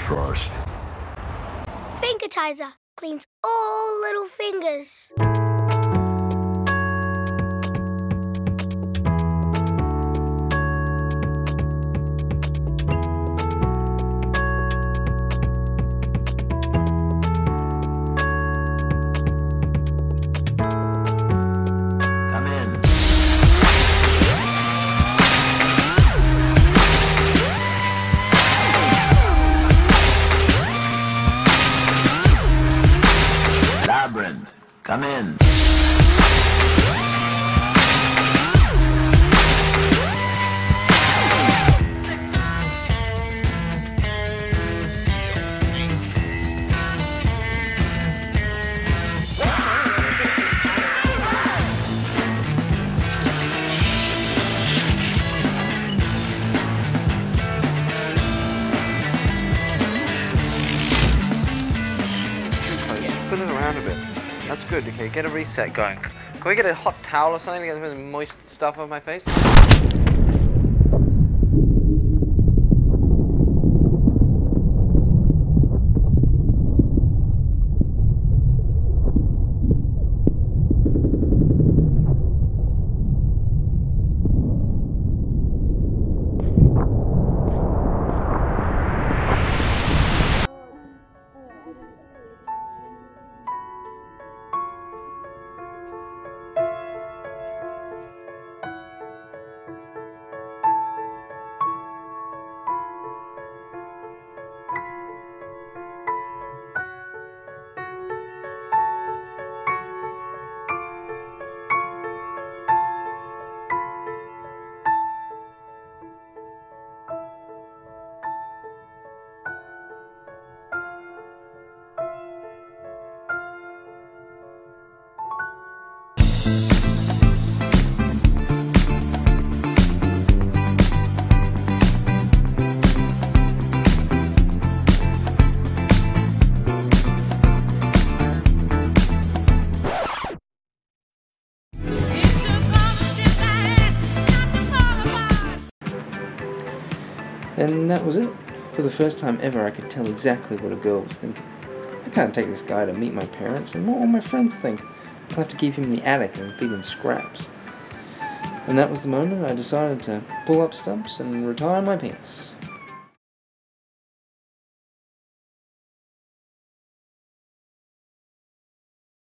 first. Fingertizer cleans all little fingers. Come in. Spin it around a bit. That's good. Okay, get a reset going. Can we get a hot towel or something to get some of the moist stuff off my face? And that was it. For the first time ever, I could tell exactly what a girl was thinking. I can't take this guy to meet my parents, and what will my friends think? I'll have to keep him in the attic and feed him scraps. And that was the moment I decided to pull up stumps and retire my penis.